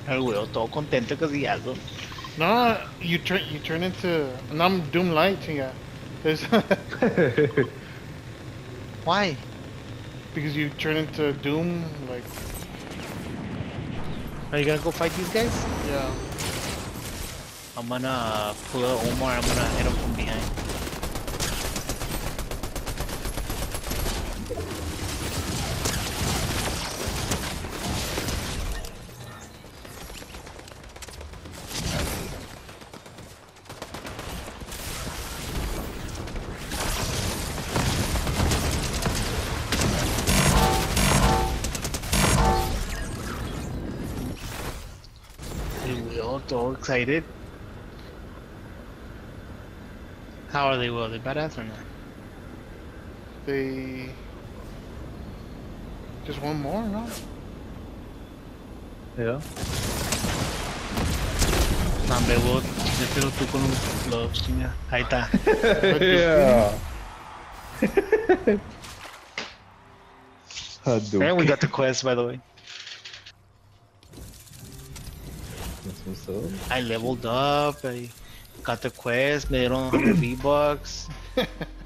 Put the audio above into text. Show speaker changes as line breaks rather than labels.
El güey, todo contento que sí algo.
No, you turn into. And I'm Doom Light, chinga. There's
Why?
because you turn into Doom, like,
Are you gonna go fight these guys?
yeah.
I'm gonna pull out Omar. I'm gonna hit him from behind. El güey, todo excited. How are they? Will they badass or not?
They just one more, no?
Yeah.
No, hombre, Will, chingatelo tú con un glove, chinga. Ahí está.
Yeah.
And we
Hadouken.
got the quest, by the way.
That's what's up.
I leveled up. I got the quest. Me dieron 100 V-Bucks.